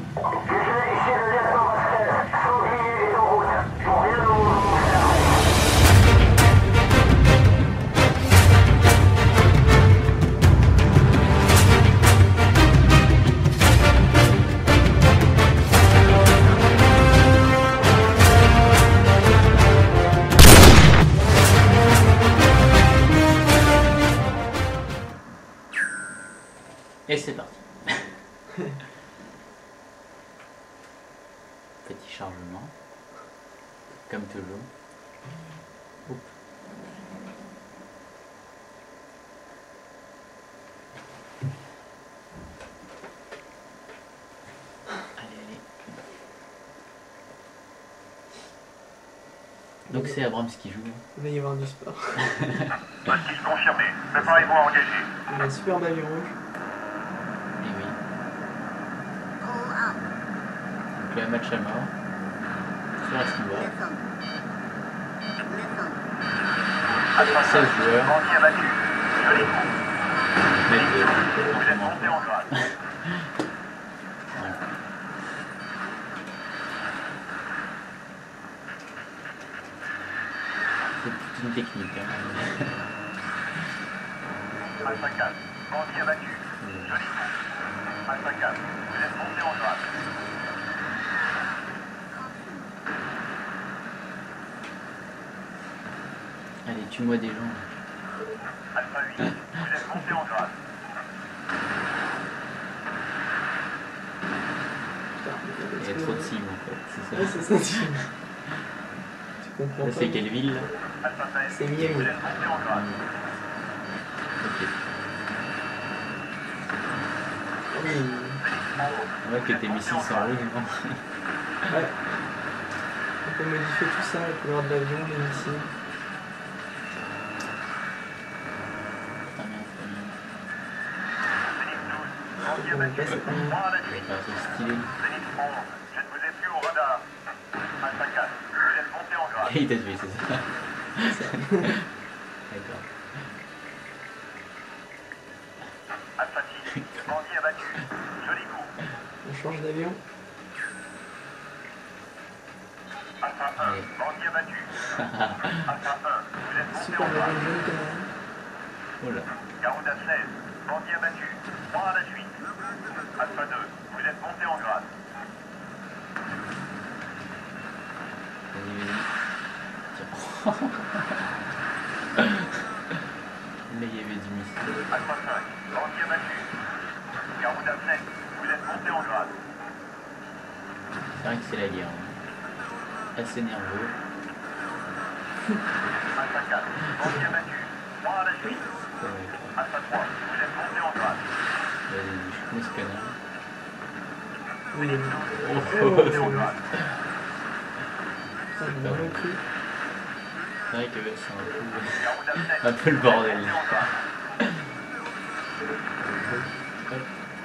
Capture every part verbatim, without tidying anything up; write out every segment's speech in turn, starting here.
Et c'est parti. Petit chargement, comme toujours. Oups. Allez, allez. Donc c'est Abrams qui joue. Il va y avoir du sport. Hostile confirmé. Préparez-vous à engager. Il a un super bavion rouge. Et oui. Donc le match à mort. Sur Esquiva. seize joueurs. Bandit abattu. Joli coup. Mais deux. Vous êtes monté en grade. Voilà. C'est toute une technique. Hein. Alpha quatre. Bandit abattu. Joli coup. Alpha quatre. Vous êtes monté en grade. Allez, tue-moi des gens. Alpha huit. Vous êtes monté en grade. Il y a trop de cibles en fait, c'est Ouais, ça. c'est ça, tu... tu comprends Là pas. c'est quelle ville là? Alpha seize. C'est Miami. Vous êtes monté en grade. Ok. Oui. On voit que tes missiles sont rouges, non? Ouais. On peut modifier tout ça, la couleur de l'avion, les missiles. Très bien, très bien. Phoenix douze. Bandit On va abattu. passer par là. Point à la Ça suite. va faire ce stylé. Phoenix onze. Je ne vous ai plus au radar. Alpha quatre. Vous êtes monté en grade. Et il t'a tué, c'est ça? D'accord. Alpha six. Bandit abattu. Joli coup. On change d'avion. Alpha un. Allez. Bandit abattu. Alpha un. Vous êtes monté Super en grade. bavion jaune canard. Oh là. Garuda seize. Bandit abattu. Point à la suite. Alpha deux. Vous êtes monté en grade. Vas-y, vas-y. Tiens. Là, il y avait du missile. Alpha cinq. Bandit abattu. Garuda sept. Vous êtes monté en grade. C'est vrai que c'est la guerre. Hein. Assez nerveux. Alpha quatre. Bandit abattu. Point à la suite. Ouais. Alpha trois. Vous êtes monté en grade. Vas-y, je connais ce connard. Oui. Vous Oh, êtes monté en grade. Ça, j'ai mal pris. c'est vrai que c'est un peu, Garuda sept. un peu le bordel. Monté en grade. Hop.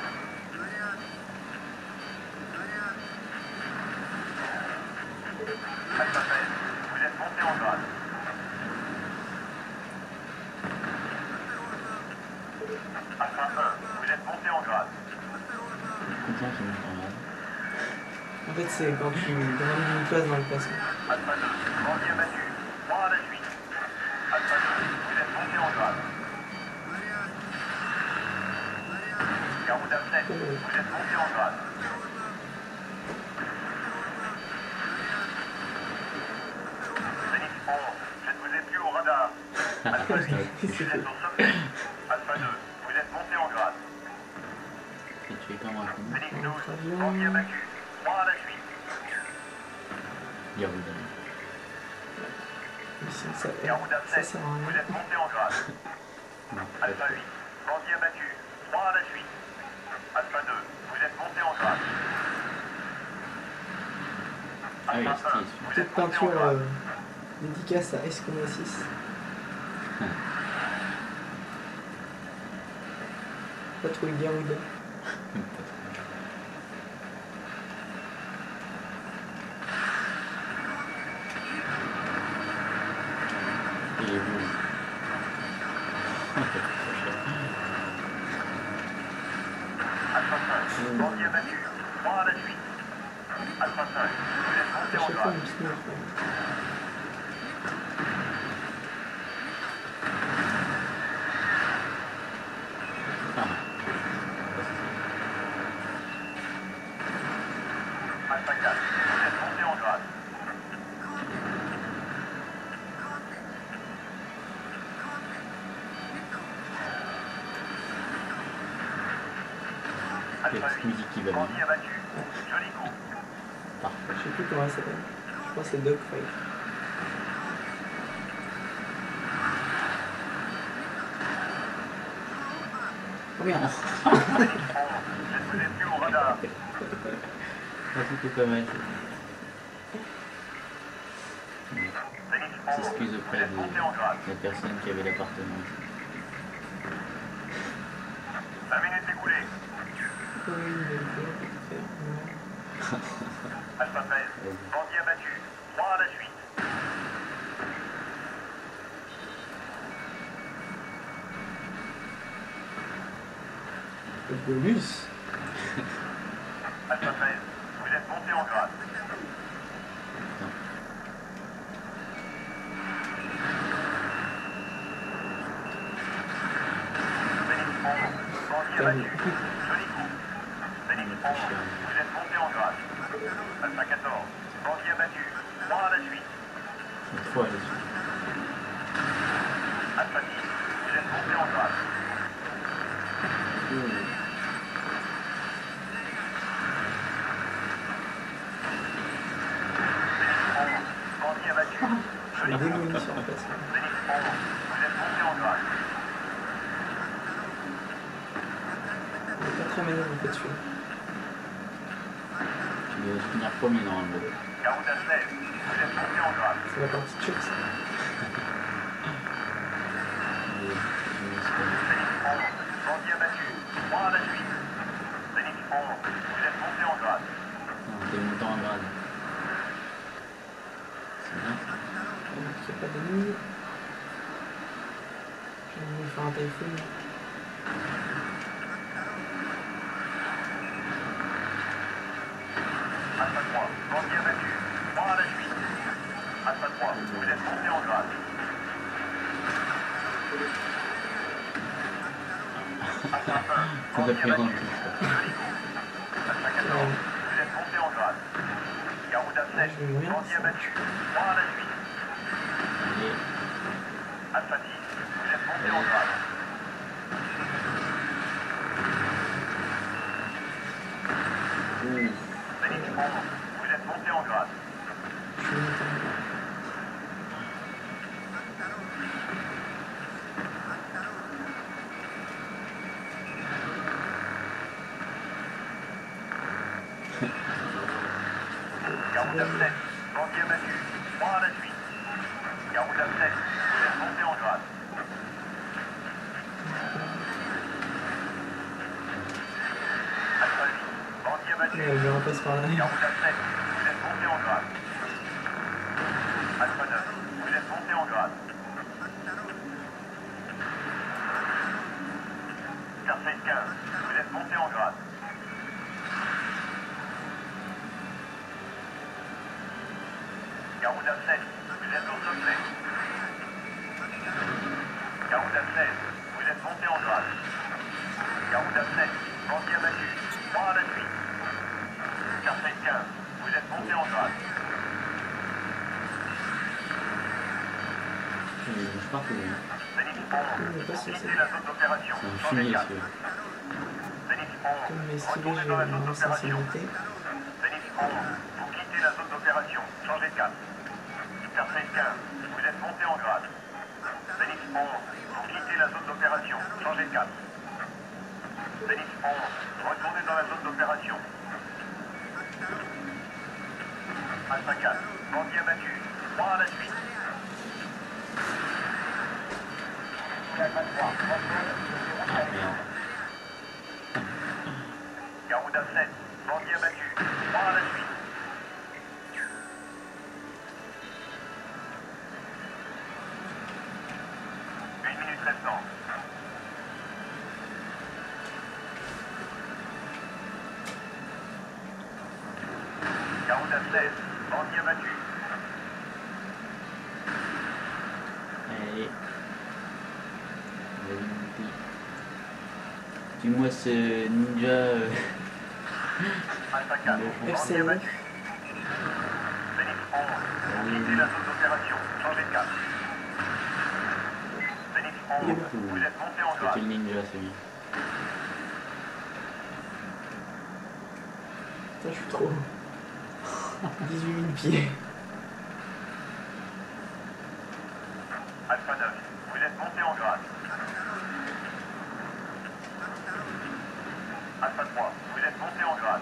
Alpha seize. Vous êtes monté en grade. Alpha un. Vous êtes monté en grade. Content qu'il monte en grade. En fait, c'est quand tu gagnes une place dans le classement. Alpha deux. Bandit abattu. Point à la suite. Alpha deux. Vous êtes monté en grade. Garuda sept. Vous êtes monté en grade. Phoenix onze. Je ne vous ai plus au radar. Alpha huit. Vous êtes au sommet. Alpha deux. Vous êtes monté en grade. Et tu es comme un con. Phoenix douze. Bandit abattu. Point à la suite. Garuda. Mais ça, ça, Garuda ça sept. sert à Vous rien. êtes monté en grade. Non, Alpha huit. Bandit abattu. Point à la suite. Alpha deux. Vous êtes monté en grade. Ah oui, Alpha un. stylé, Vous Petite êtes monté en peinture grade. euh, dédicace à S six. Pas trouvé Garuda. Il est beau. Alpha cinq. Bandit abattu. trois à la suite. Alpha cinq, vous êtes À monté en chaque fois, grade. on me snooze. Ah. Alpha quatre, vous êtes monté en grade. Petite Alpha huit, musique qui va bien. bandit abattu. Joli coup. Parfait. Je sais plus comment elle s'appelle. Je crois que c'est Dogfight. Oh merde. Phoenix onze, je ne vous ai plus au radar. Ah, c'était pas mal. Phoenix onze, S'excuse vous auprès êtes de monté en grade. la personne qui avait l'appartement. vingt minutes écoulées. Oui, mais il faut faire. Non. Alpha treize, bandit abattu. trois à la suite. Le bonus. Alpha treize, vous êtes monté en grade. Phoenix onze, bandit abattu. Joli coup. Phoenix onze, vous êtes monté en grade. Alpha quatorze, bandit abattu. trois à la suite. Trois à la suite. Alpha dix, vous êtes monté en grade. Ouh. Phoenix onze, bandit abattu. Joli Des coup. munitions en fait. Phoenix onze, vous êtes monté en grade. Il est pas très malin en fait celui-là. Tu dois finir premier normalement. Garuda seize, vous êtes monté en grade. C'est la partie de choc ça. Et je me suis pas- Phoenix onze, bandit abattu. trois à la suite. Phoenix onze, vous êtes monté en grade. Non, t'es montant en grade. C'est bien. Il n'y a pas d'ennemis. J'ai envie de faire un typhoon. Alpha trois, bandit abattu. trois à la suite. Alpha trois, vous êtes monté en grade. Alpha un, Ça doit bandit faire un abattu. peu. Joli coup. Alpha quatorze, vous êtes monté en grade. Garuda sept, je vais mourir, bandit ça. abattu. trois à la suite. Allez. Alpha dix, vous êtes monté en grade. Ouh. Phoenix onze, vous êtes monté en grade. Je suis monté en bas. Garuda sept, bandit abattu. trois à la suite. Garuda sept, vous êtes monté en grade. Alpha huit, bandit abattu. Mais je repasse par là. Garuda sept, vous êtes monté en grade. Alpha neuf, vous êtes monté en grade. Starfleet quinze, vous êtes monté en grade. Garuda sept, vous êtes au sommet. Garuda seize, vous êtes monté en grade. Garuda sept, bandit abattu. trois à la suite. Starfleet quinze, vous êtes monté en grade. Il bouge partout. Hein. Phoenix Il est onze, pas vous censé. quittez la zone d'opération. C'est un Changez fumier cap. celui-là. Phoenix Comme mes onze, stylés, retournez j'ai dans la zone une d'opération. sensibilité. Phoenix onze, vous quittez la zone d'opération. Changez de cap. Starfleet quinze, vous êtes monté en grade. Phoenix onze, vous quittez la zone d'opération. Changez de cap. Phoenix onze, retournez dans la zone d'opération. Alpha quatre, bandit abattu. trois à la suite. Alpha trois, Ah merde. Garuda sept, bandit abattu. trois à la suite. Une minute restante. route à seize. Bandit abattu. Allez. Vas-y, mon petit. Tue-moi ce ninja. euh, Alpha quatre. Le Bandit F C neuf. abattu. Phoenix onze. Vous quittez la zone d'opération. Changez de cap. Phoenix onze. Vous êtes monté en C'est grade. le ninja, c'est bien. Putain, je suis trop haut. dix-huit mille pieds. Alpha neuf. Vous êtes monté en grade. Alpha trois. Vous êtes monté en grade.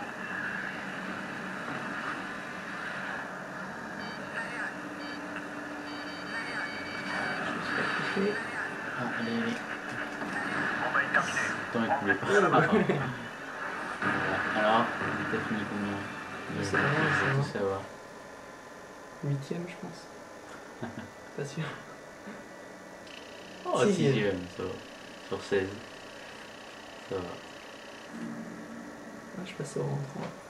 Je suis Ah, allez, allez. Combat est terminé. Temps écoulé. Ouais, Ah, ouais. voilà. Alors, t'as fini combien? Je sais pas, je sais tout pas. savoir. huitième, je pense. Pas sûr. Oh, Sixième. sixième, ça va. Sur seize. Ça va. Ah, je passe au rang trois.